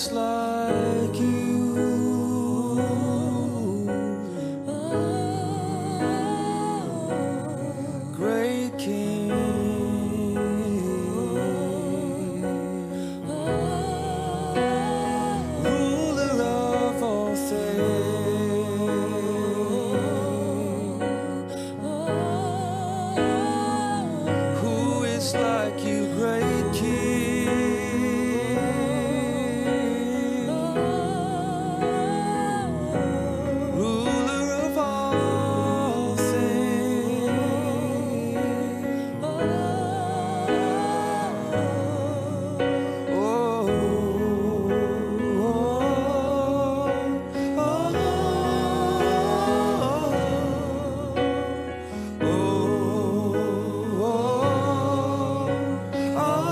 is like you? Great King, ruler of all things. Who is like you, great King? Ruler of all things. Oh, oh, oh, oh, oh.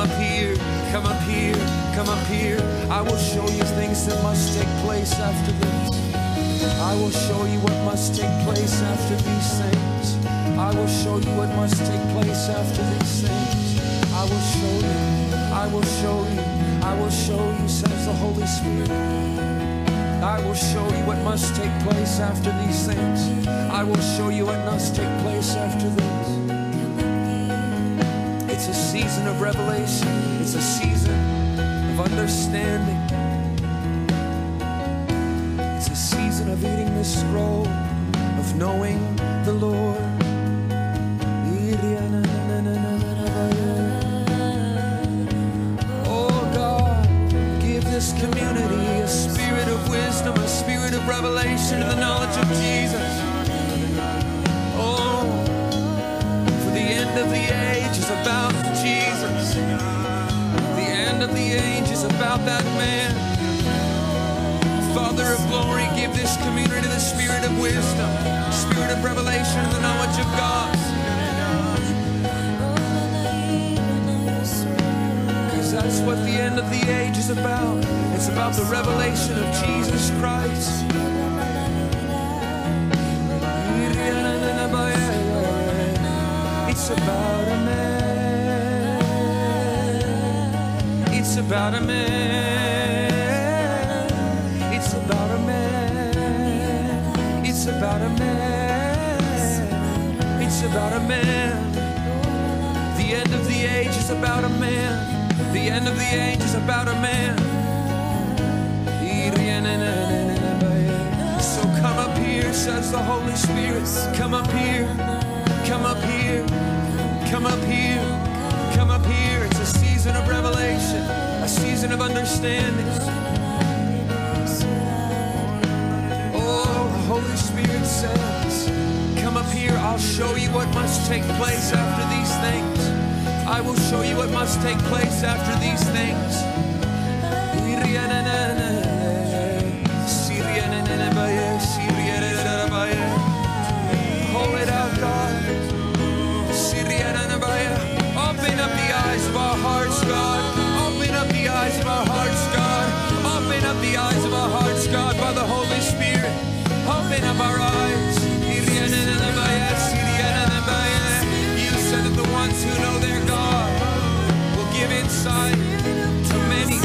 up here, come up here, come up here. I will show you things that must take place after this. I will show you what must take place after these things. I will show you what must take place after these things. I will show you, I will show you, I will show you, says the Holy Spirit. I will show you what must take place after these things. I will show you what must take place after this. It's a season of revelation. It's a season of understanding. It's a season of eating the scroll, of knowing the Lord. Oh God, give this community a spirit of wisdom, a spirit of revelation and the knowledge of Jesus. Oh, for the end of the age is about Jesus. The end of the age is about that man. Father of glory, give this community the spirit of wisdom, spirit of revelation and the knowledge of God. Because that's what the end of the age is about. It's about the revelation of Jesus Christ. It's about a man. It's about a man. It's about a man. It's about a man. It's about a man. The end of the age is about a man. The end of the age is about a man. So come up here, says the Holy Spirit. Come up here. Come up here. Come up here. Come up here. It's a season of revelation, a season of understanding. Oh, the Holy Spirit says, come up here. I'll show you what must take place after these things. I will show you what must take place after these things. Hold it out, God. Open up the eyes of our hearts, God. Open up the eyes of our hearts, God. Open up the eyes of our hearts, God, by the Holy Spirit. Open up our eyes. You said that the ones who know their God will give insight to many.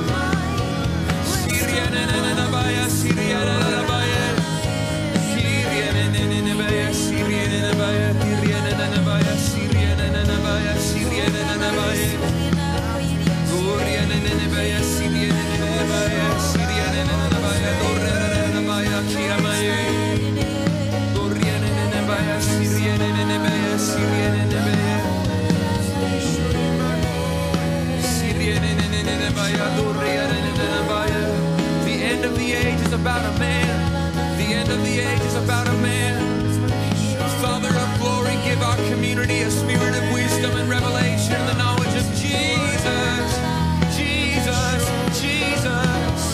The end of the age is about a man. The end of the age is about a man. Father of glory, give our community a spirit of wisdom and revelation and the knowledge of Jesus. Jesus, Jesus.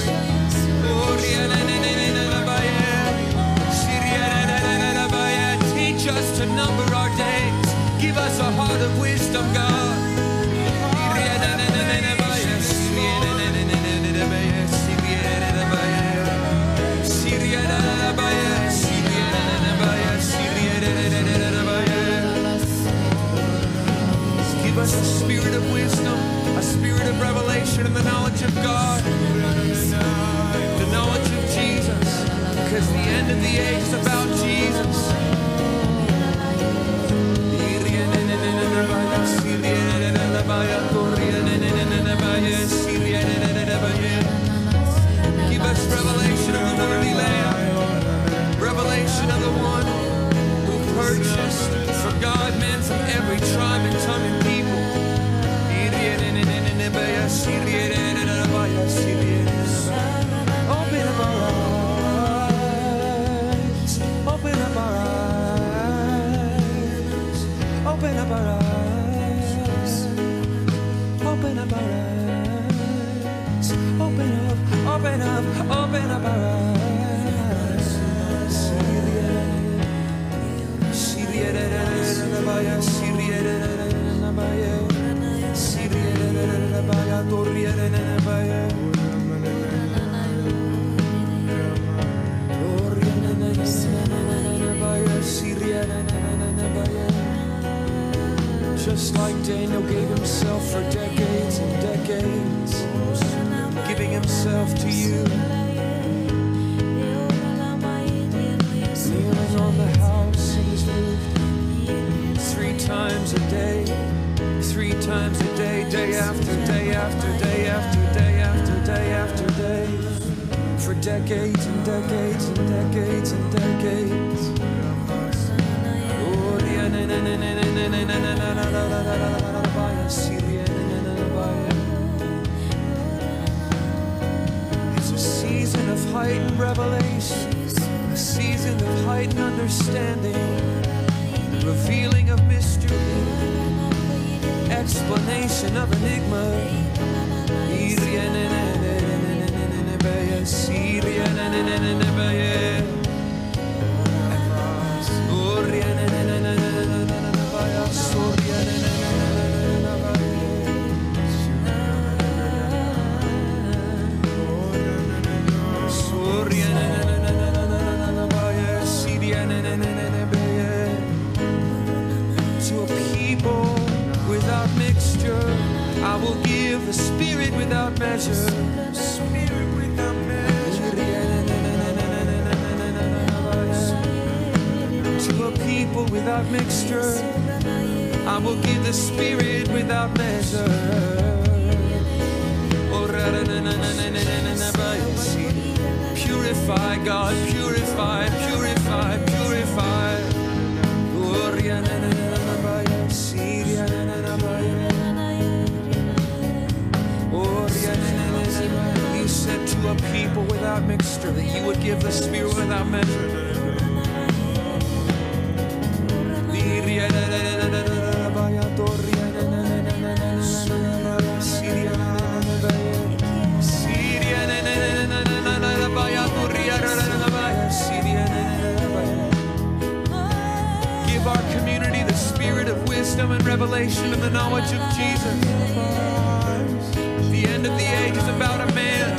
Teach us to number our days. Give us a heart of wisdom, God. Give us a spirit of wisdom, a spirit of revelation and the knowledge of God, the knowledge of Jesus, because the end of the age is about Jesus. Give us revelation of the worthy Lamb, revelation of the one who purchased for God men from every tribe and tongue and people. Open up our eyes, open up our eyes, open up our eyes, open up our eyes, open up, open up, open up our eyes. Just like Daniel gave himself for decades and decades, giving himself to you, kneeling on the house in his roof 3 times a day, 3 times a day, day after day after day after day after day after day, for decades and decades and decades and decades. It's a season of heightened revelation, a season of heightened understanding, revealing of mystery, explanation of enigma. To a people without mixture, I will give the Spirit without measure. Spirit without measure. To a people without mixture, I will give the Spirit without measure. Purify, God, purify, purify, purify. You said to a people without mixture that you would give the Spirit without measure. Give our community the spirit of wisdom and revelation and the knowledge of Jesus. The end of the age is about a man.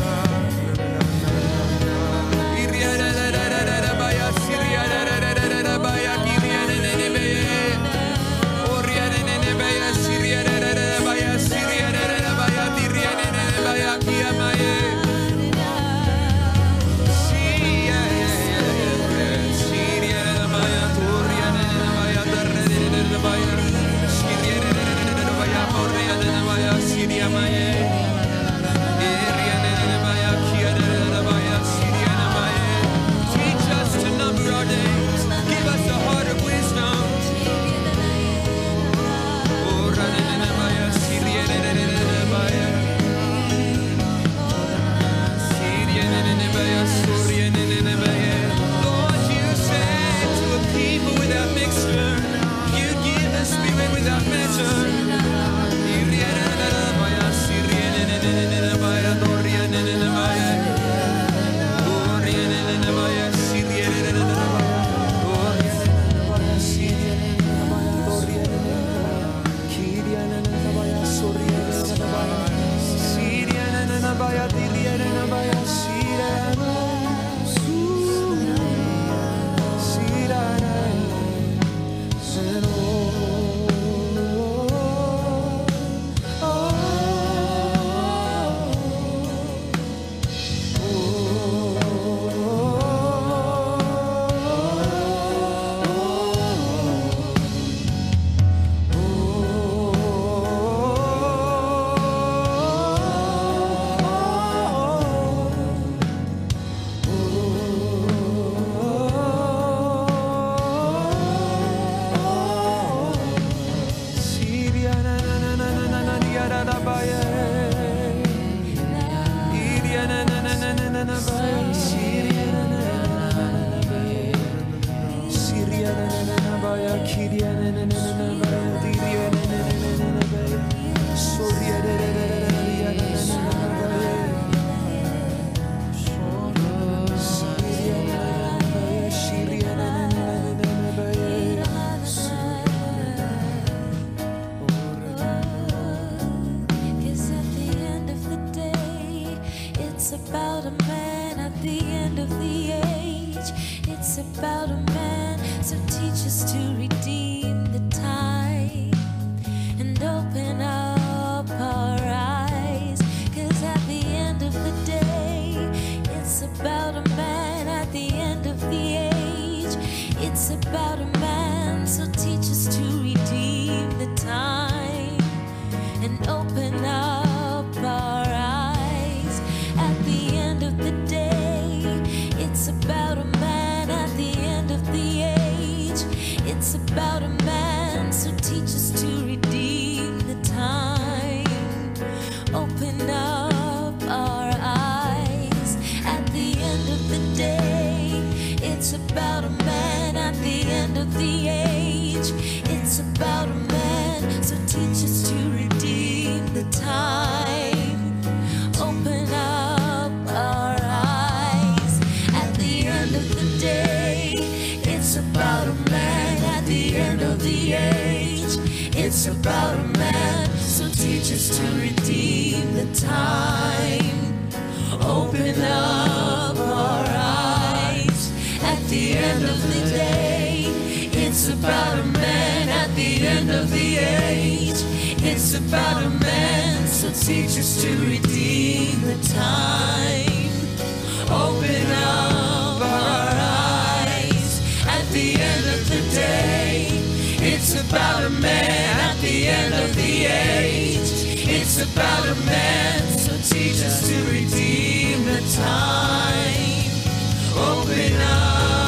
about a man, so teach us to redeem the time. Open up our eyes. At the end of the day, it's about a man. At the end of the age, it's about a man, so teach us to redeem the time. Open up our eyes. At the end of the day, it's about a man. At the end of the age, it's about a man, so teach us to redeem the time. Open up our eyes. At the end of the day, it's about a man. At the end of the age, it's about a man, so teach us to redeem the time. Open up our eyes. At the end of the day, it's about a man. At the end of the age, it's about a man, so teach us to redeem the time. Open up.